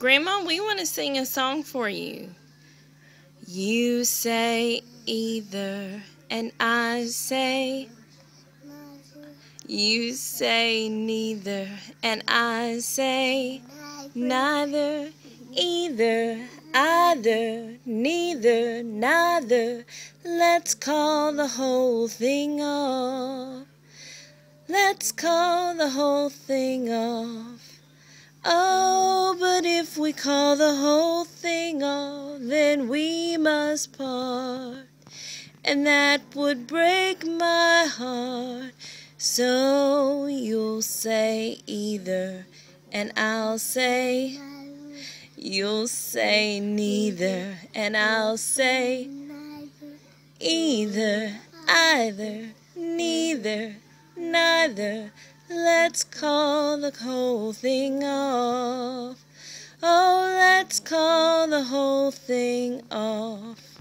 Grandma, we want to sing a song for you. You say either, and I say. You say neither, and I say neither, either, either, neither, neither. Let's call the whole thing off. Let's call the whole thing off. Oh, but if we call the whole thing off, then we must part, and that would break my heart. So you'll say either, and I'll say, you'll say neither, and I'll say either, either, neither, neither. Let's call the whole thing off. Oh, let's call the whole thing off.